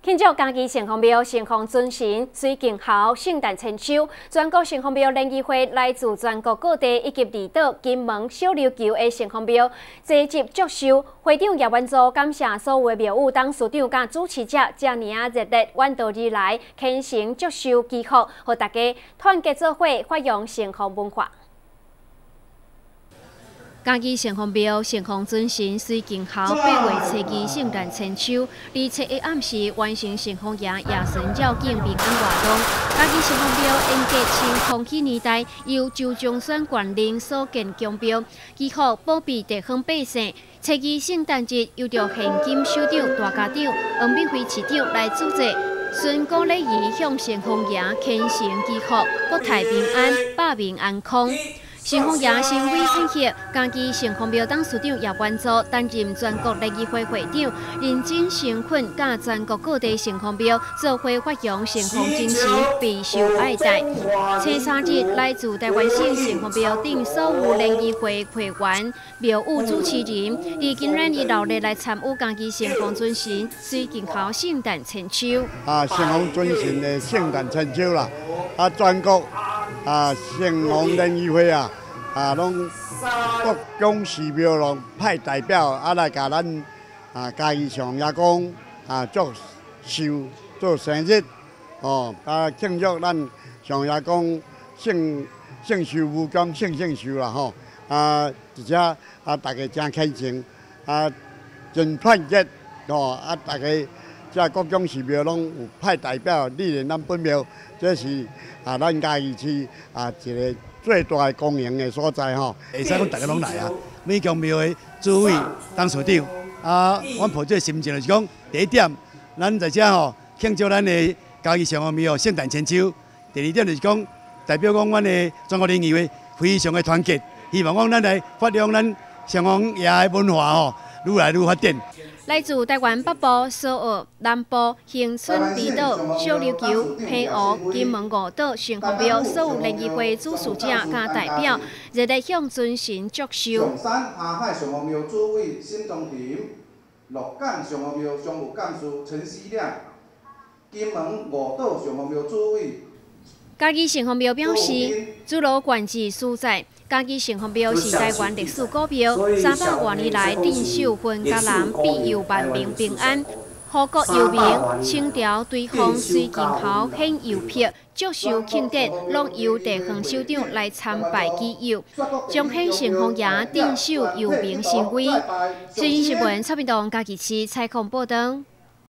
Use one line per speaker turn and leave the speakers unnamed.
庆祝嘉义城隍庙城隍尊神水镜号圣诞千秋，全国城隍庙联谊会来自全国各地以及离岛、金门、小琉球的城隍庙齐集祝寿。会长叶元祖感谢所有庙宇董事长甲主持者遮尔热烈远道而来，虔诚祝寿祈福，和大家团结做伙，发扬城隍文化。 嘉义城隍庙城隍尊神水镜号8月初2圣诞千秋，27日暗时完成城隍爷夜神绕境平安活动。嘉义城隍庙沿革清康熙年代由周中选官人所建宫庙，祈福保庇地方百姓。初2圣诞节由着现金首长、大家长、黄敏惠市长来主持。 顺古礼仪向城隍爷虔诚祈福，国泰平安，百民安康。城隍爷身为献血，嘉义城隍庙董事长叶元祖担任全国联谊会会长，认真诚恳，甲全国各地城隍庙做伙发扬城隍精神，备受爱戴。初3日，来自台湾省城隍庙等所有联谊会会员、庙宇主持人，以今日热闹来参与嘉义城隍尊神水镜号圣诞千秋。
城隍尊神的圣诞千秋啦，全国。 城隍联谊会拢各宫寺庙拢派代表来甲咱嘉义城隍爷公祝寿做生日庆祝咱城爷公圣寿无疆圣寿啦吼而且大家真开心真团结大家。 即各种寺庙拢有派代表莅临咱本庙，这是咱嘉义市一个最大的公营的所在吼。会使讲大家拢来每间庙的诸位董事长阮抱这心情就是讲，第一点，咱在这庆祝咱的嘉义城隍庙圣诞千秋；第二点就是讲，代表讲阮的全国联谊会非常的团结，希望讲咱来发扬咱城隍爷的文化愈来愈发展。
来自台湾北部、苏澳、南部、恒春、离岛、小琉球、澎湖、金门5岛城隍庙所有联谊会主事者甲代表，热烈向尊神祝寿。
上山下海城隍庙主委沈宗廷，鹿港城隍庙常务干事陈思亮，金门5岛城隍庙主委。
嘉义城隍庙表示，主楼管制所在。 嘉义城隍庙是台湾历史古庙，300多年来镇守分家人，庇佑万民平安，护国佑民。清朝对方水镜号献邮票，祝寿庆典拢由地方首长来参拜祈佑，彰显城隍爷镇守佑民神威。新闻蔡明东嘉义市采访报道。